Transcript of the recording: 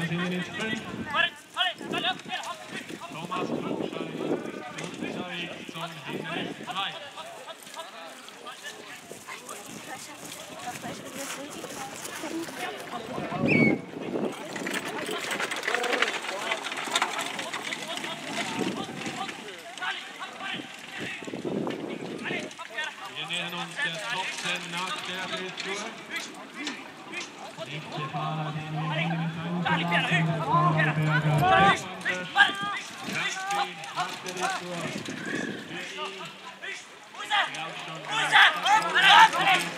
das Hindernis 5. Thomas Klugschein unterwegs zum Hindernis 3. Wir nähern uns der Top 10 nach der Drehtour. Nächste Fahrer, den wir Hindernis 1 verlassen, ist Vorarlberger Franzin nach der Drehtour. Für ihn, der auch schon